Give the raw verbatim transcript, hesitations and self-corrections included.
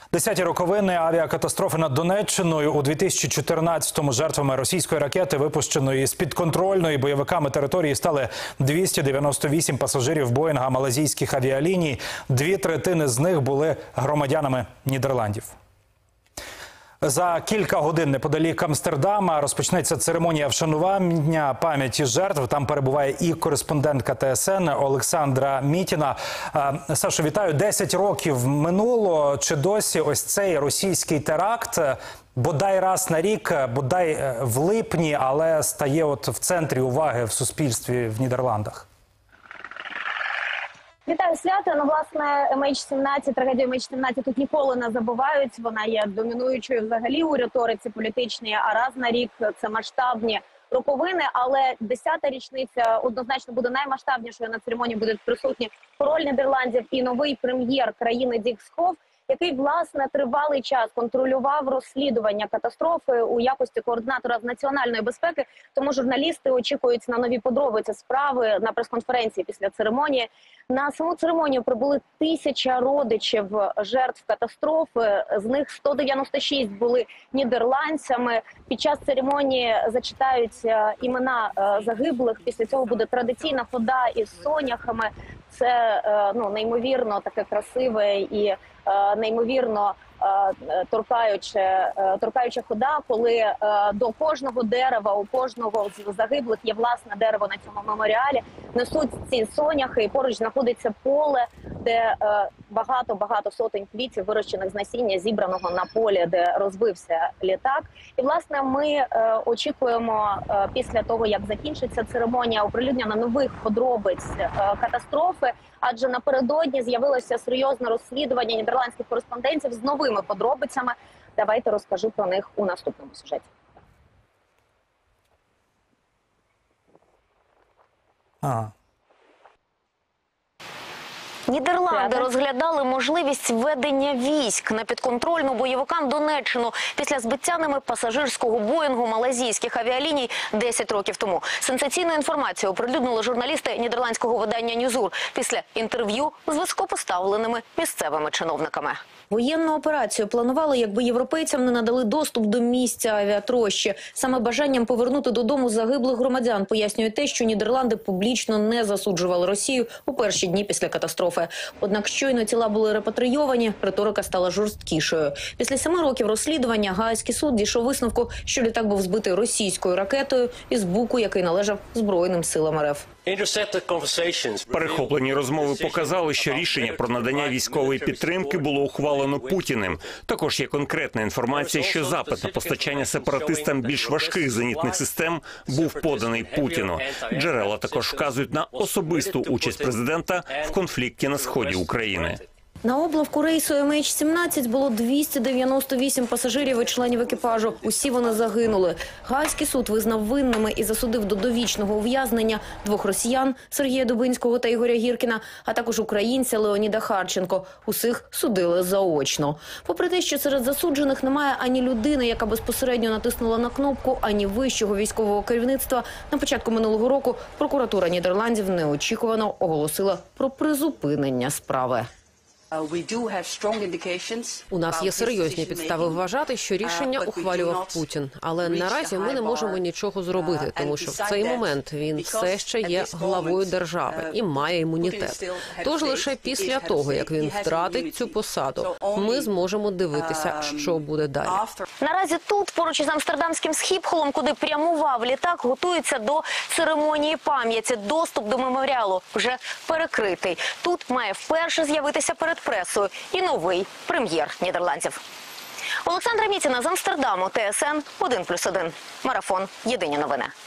Десяті роковини авіакатастрофи над Донеччиною. У дві тисячі чотирнадцятому жертвами російської ракети, випущеної з підконтрольної бойовиками території, стали двісті дев'яносто вісім пасажирів Боїнга малайзійських авіаліній. Дві третини з них були громадянами Нідерландів. За кілька годин неподалік Амстердама розпочнеться церемонія вшанування пам'яті жертв. Там перебуває і кореспондентка Т С Н Олександра Мітіна. Сашо, вітаю. Десять років минуло. Чи досі ось цей російський теракт, бодай раз на рік, бодай в липні, але стає от в центрі уваги в суспільстві в Нідерландах? Вітаю, свято. Ну, власне, Ем Ейч сімнадцять, трагедію Ем Ейч сімнадцять тут ніколи не забувають. Вона є домінуючою взагалі у риториці політичній, а раз на рік це масштабні роковини. Але десята річниця однозначно буде наймасштабнішою. На церемонії будуть присутні король Нідерландів і новий прем'єр країни Дік Схов, який, власне, тривалий час контролював розслідування катастрофи у якості координатора з національної безпеки. Тому журналісти очікують на нові подробиці справи на прес-конференції після церемонії. На саму церемонію прибули тисяча родичів жертв катастрофи. З них сто дев'яносто шість були нідерландцями. Під час церемонії зачитають імена загиблих. Після цього буде традиційна хода із соняхами. Це ну, неймовірно таке красиве і неймовірно торкаюча, торкаюча хода, коли до кожного дерева, у кожного з загиблих є власне дерево на цьому меморіалі. Несуть ці соняхи, і поруч знаходиться поле, де багато-багато сотень квітів, вирощених з насіння, зібраного на полі, де розбився літак. І, власне, ми очікуємо після того, як закінчиться церемонія, оприлюднення нових подробиць катастрофи, адже напередодні з'явилося серйозне розслідування нідерландських кореспондентів з новими подробицями. Давайте розкажу про них у наступному сюжеті. Ага. Нідерланди розглядали можливість введення військ на підконтрольну бойовикам Донеччину після збиття ними пасажирського Боїнгу малайзійських авіаліній десять років тому. Сенсаційну інформацію оприлюднили журналісти нідерландського видання «Ньюзур» після інтерв'ю з високопоставленими місцевими чиновниками. Воєнну операцію планували, якби європейцям не надали доступ до місця авіатрощі. Саме бажанням повернути додому загиблих громадян пояснює те, що Нідерланди публічно не засуджували Росію у перші дні після катастрофи. Однак щойно тіла були репатрійовані, риторика стала жорсткішою. Після семи років розслідування Гаазький суд дійшов висновку, що літак був збитий російською ракетою із Буку, який належав Збройним силам Ер Еф. Перехоплені розмови показали, що рішення про надання військової підтримки було ухвалено Путіним. Також є конкретна інформація, що запит на постачання сепаратистам більш важких зенітних систем був поданий Путіну. Джерела також вказують на особисту участь президента в конфлікті на сході України. На облавку рейсу Ем Ейч сімнадцять було двісті дев'яносто вісім пасажирів і членів екіпажу. Усі вони загинули. Гаазький суд визнав винними і засудив до довічного ув'язнення двох росіян – Сергія Дубинського та Ігоря Гіркіна, а також українця Леоніда Харченко. Усіх судили заочно. Попри те, що серед засуджених немає ані людини, яка безпосередньо натиснула на кнопку, ані вищого військового керівництва, на початку минулого року прокуратура Нідерландів неочікувано оголосила про призупинення справи. У нас є серйозні підстави вважати, що рішення ухвалював Путін. Але наразі ми не можемо нічого зробити, тому що в цей момент він все ще є главою держави і має імунітет. Тож лише після того, як він втратить цю посаду, ми зможемо дивитися, що буде далі. Наразі тут, поруч із амстердамським Схіпхолом, куди прямував літак, готуються до церемонії пам'яті. Доступ до меморіалу вже перекритий. Тут має вперше з'явитися перед пресою і новий прем'єр Нідерландів. Олександра Мітіна з Амстердаму, Т С Н один плюс один. Марафон. Єдині новини.